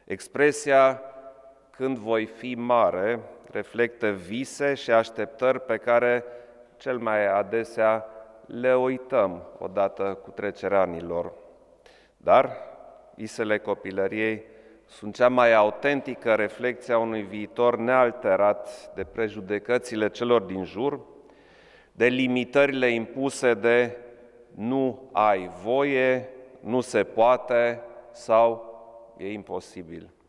Expresia "când voi fi mare" reflectă vise și așteptări pe care cel mai adesea le uităm odată cu trecerea anilor. Dar visele copilăriei sunt cea mai autentică reflecție a unui viitor nealterat de prejudecățile celor din jur, de limitările impuse de nu ai voie, nu se poate sau e imposibil.